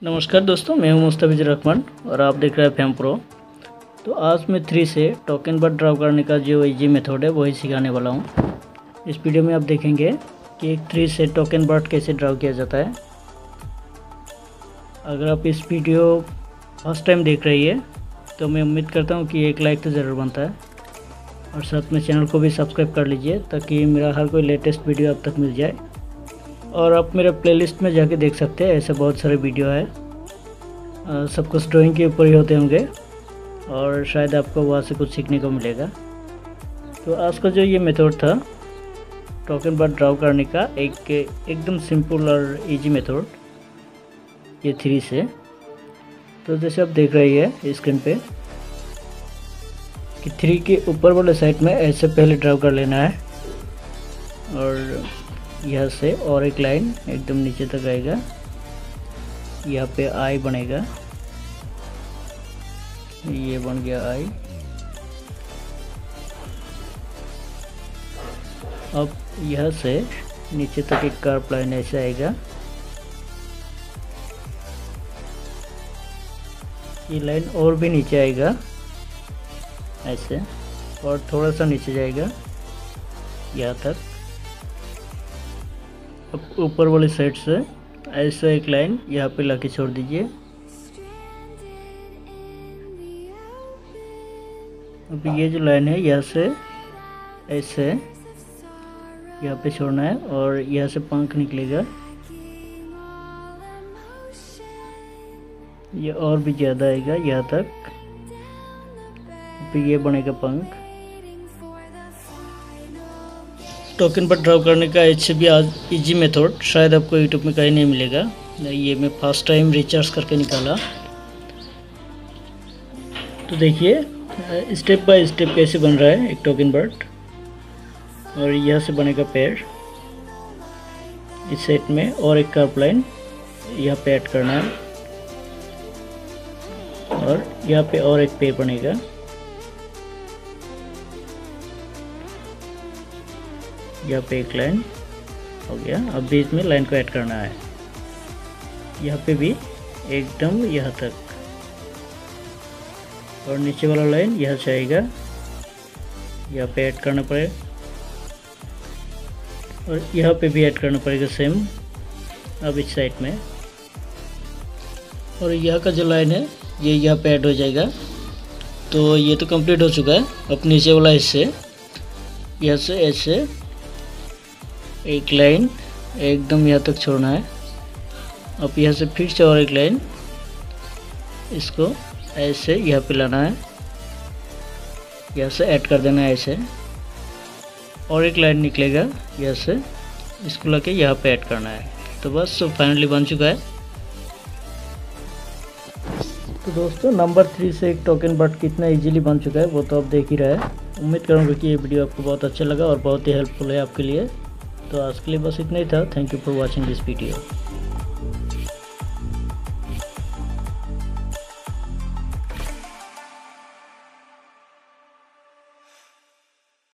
नमस्कार दोस्तों, मैं हूं मुस्तफिजुर रहमान और आप देख रहे हैं फैम प्रो। तो आज मैं 3 से टोकन बट ड्रॉ करने का जो इजी मेथड है वही सिखाने वाला हूं। इस वीडियो में आप देखेंगे कि एक 3 से टोकन बट कैसे ड्रॉ किया जाता है। अगर आप इस वीडियो फर्स्ट टाइम देख रही है तो मैं उम्मीद करता हूं कि एक लाइक तो ज़रूर बनता है और साथ में चैनल को भी सब्सक्राइब कर लीजिए ताकि मेरा हर कोई लेटेस्ट वीडियो आप तक मिल जाए। और आप मेरे प्लेलिस्ट में जाके देख सकते हैं, ऐसे बहुत सारे वीडियो है। सब कुछ ड्राइंग के ऊपर ही होते होंगे और शायद आपको वहाँ से कुछ सीखने को मिलेगा। तो आज का जो ये मेथड था टोकन बट ड्रॉ करने का, एकदम सिंपल और इजी मेथड, ये 3 से। तो जैसे आप देख रही है स्क्रीन पे कि 3 के ऊपर वाले साइड में ऐसे पहले ड्रॉ कर लेना है और यहाँ से और एक लाइन एकदम नीचे तक आएगा। यहाँ पे आई बनेगा, ये बन गया आई। अब यहाँ से नीचे तक एक कर्व लाइन ऐसे आएगा। ये लाइन और भी नीचे आएगा ऐसे और थोड़ा सा नीचे जाएगा यहाँ तक। अब ऊपर वाली साइड से ऐसा एक लाइन यहाँ पे लाके छोड़ दीजिए। अब ये जो लाइन है यहाँ से ऐसे यहाँ पे छोड़ना है और यहाँ से पंख निकलेगा। ये और भी ज़्यादा आएगा यहाँ तक, फिर ये बनेगा पंख। टोकन पर ड्रॉ करने का इससे भी आज इजी मेथड शायद आपको यूट्यूब में कहीं नहीं मिलेगा। ये मैं फर्स्ट टाइम रिचार्ज करके निकाला। तो देखिए स्टेप बाय स्टेप कैसे बन रहा है एक टोकन बर्ड। और यहाँ से बनेगा पैर, इस सेट में और एक कर्व लाइन यहाँ पे ऐड करना है और यहाँ पे और एक पैर बनेगा। यहाँ पे एक लाइन हो गया। अब बीच में लाइन को ऐड करना है, यहाँ पे भी एकदम यहाँ तक, और नीचे वाला लाइन यहाँ से आएगा, यहाँ पे ऐड करना पड़ेगा और यहाँ पे भी ऐड करना पड़ेगा सेम। अब इस साइड में और यहाँ का जो लाइन है ये यहाँ पे ऐड हो जाएगा। तो ये तो कंप्लीट हो चुका है। अब नीचे वाला हिस्से यहाँ से ऐसे एक लाइन एकदम यहाँ तक छोड़ना है। अब यहाँ से फिर से और एक लाइन, इसको ऐसे यहाँ पे लाना है, यहाँ से ऐड कर देना है ऐसे, और एक लाइन निकलेगा यहाँ से, इसको लाके यहाँ पे ऐड करना है। तो बस फाइनली बन चुका है। तो दोस्तों नंबर 3 से एक टोकन बट कितना इजीली बन चुका है वो तो आप देख ही रहे हैं। उम्मीद करूँगा कि ये वीडियो आपको बहुत अच्छा लगा और बहुत ही हेल्पफुल है आपके लिए। तो आज के लिए बस इतना ही था। Thank you for watching this video.